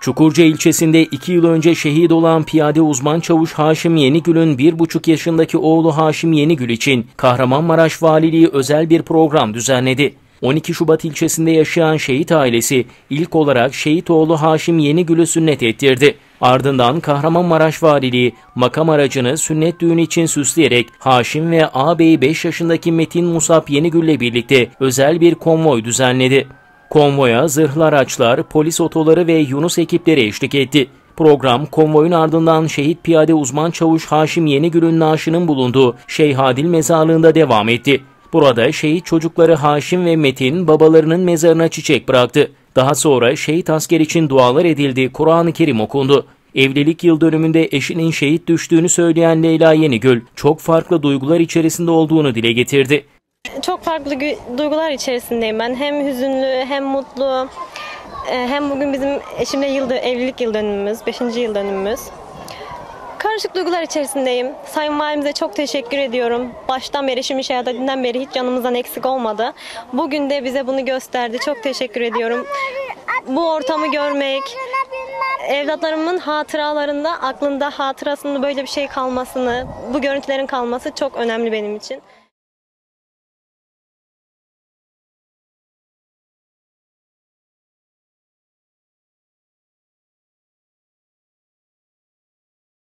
Çukurca ilçesinde 2 yıl önce şehit olan piyade uzman çavuş Haşim Yenigül'ün 1,5 yaşındaki oğlu Haşim Yenigül için Kahramanmaraş Valiliği özel bir program düzenledi. 12 Şubat ilçesinde yaşayan şehit ailesi ilk olarak şehit oğlu Haşim Yenigül'ü sünnet ettirdi. Ardından Kahramanmaraş Valiliği makam aracını sünnet düğünü için süsleyerek Haşim ve ağabeyi 5 yaşındaki Metin Musab Yenigül'le birlikte özel bir konvoy düzenledi. Konvoya zırhlı araçlar, polis otoları ve Yunus ekipleri eşlik etti. Program, konvoyun ardından şehit piyade uzman çavuş Haşim Yenigül'ün naaşının bulunduğu Şeyhadil Mezarlığı'nda devam etti. Burada şehit çocukları Haşim ve Metin babalarının mezarına çiçek bıraktı. Daha sonra şehit asker için dualar edildi, Kur'an-ı Kerim okundu. Evlilik yıl dönümünde eşinin şehit düştüğünü söyleyen Leyla Yenigül, çok farklı duygular içerisinde olduğunu dile getirdi. Çok farklı duygular içerisindeyim ben. Hem hüzünlü hem mutlu. Hem bugün bizim eşimle evlilik yıl dönümümüz, 5. yıl dönümümüz. Karışık duygular içerisindeyim. Sayın Valimize çok teşekkür ediyorum. Baştan beri, eşimin şehadetinden beri hiç yanımızdan eksik olmadı. Bugün de bize bunu gösterdi. Çok teşekkür ediyorum. Bu ortamı görmek, evlatlarımın hatıralarında, aklında hatırasında böyle bir şey kalmasını, bu görüntülerin kalması çok önemli benim için.